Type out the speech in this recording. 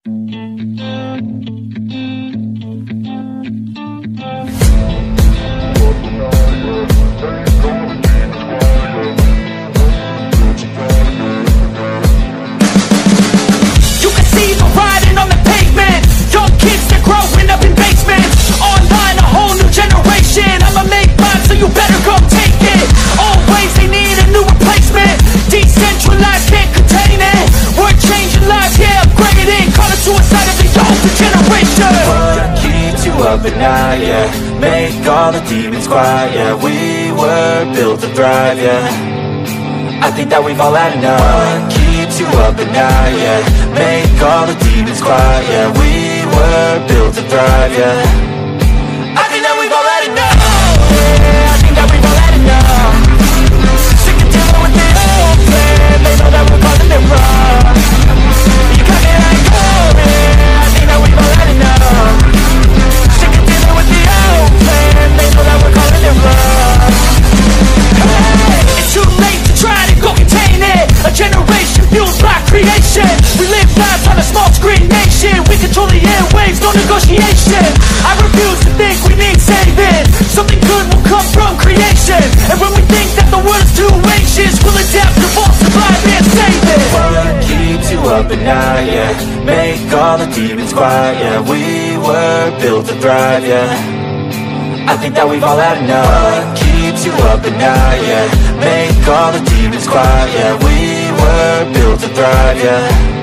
Up at night, yeah. Make all the demons quiet, yeah. We were built to thrive, yeah. I think that we've all had enough. What keeps you up at night, yeah. Make all the demons quiet, yeah. We were built to thrive, yeah. I think that we've all had enough. Yeah, I think that we've all had enough. Sick of dealing with this old plan. They know that we're calling it wrong. You got me like, oh yeah. I think that we've all had enough. With the old plan, they know that we're calling it wrong. Hey, it's too late to try to go contain it. A generation fueled by creation. We live lives on a small screen nation. We control the airwaves, no negotiation. I refuse to think we need saving. Something good will come from creation. And when we think that the world's too anxious, we'll adapt, evolve, survive and save it. What keeps you up at night, yeah. Make all the demons quiet, yeah. We were built to thrive, yeah. I think that we've all had enough. What keeps you up at night, yeah. Make all the demons quiet, yeah. We were built to thrive, yeah.